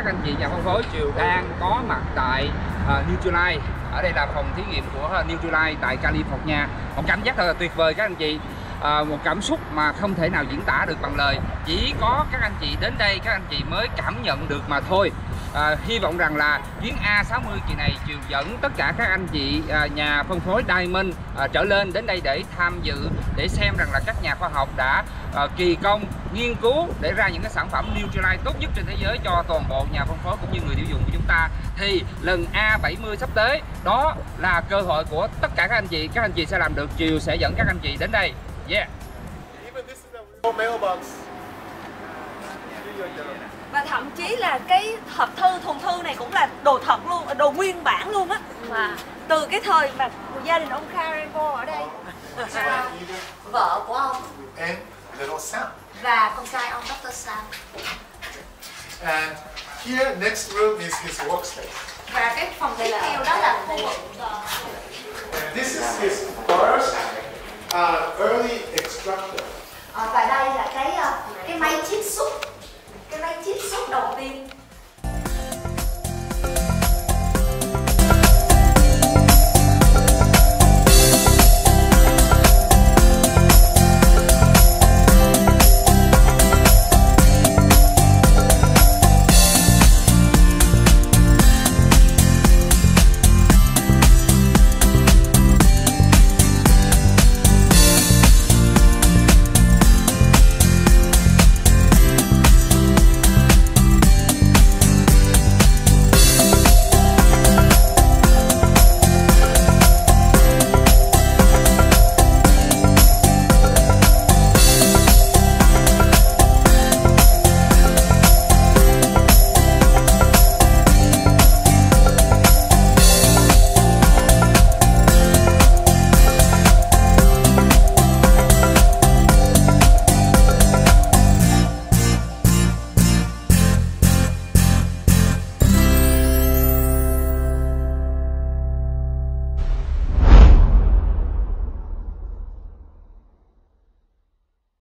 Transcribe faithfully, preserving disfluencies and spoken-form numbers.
anh chị nhà phân phối đều đang có mặt tại uh, Nutrilite. Ở đây là phòng thí nghiệm của Nutrilite tại California. Một cảm giác thật là tuyệt vời các anh chị. À, một cảm xúc mà không thể nào diễn tả được bằng lời. Chỉ có các anh chị đến đây các anh chị mới cảm nhận được mà thôi. À, hy vọng rằng là chuyến A sáu mươi kỳ này Triều dẫn tất cả các anh chị à, nhà phân phối Diamond à, trở lên đến đây để tham dự, để xem rằng là các nhà khoa học đã à, kỳ công nghiên cứu để ra những cái sản phẩm Nutrilite tốt nhất trên thế giới cho toàn bộ nhà phân phối cũng như người tiêu dùng của chúng ta. Thì lần A bảy mươi sắp tới đó là cơ hội của tất cả các anh chị. Các anh chị sẽ làm được. Triều sẽ dẫn các anh chị đến đây. Yeah. Và thậm chí là cái hộp thư, thùng thư này cũng là đồ thật luôn, đồ nguyên bản luôn á. Mà từ cái thời mà gia đình ông Carrefour ở đây. Vợ của ông và con trai ông doctor Sam. And here next room is his workspace. Và cái phòng tiếp theo đó là khu vực. And this is his first uh, early extractor.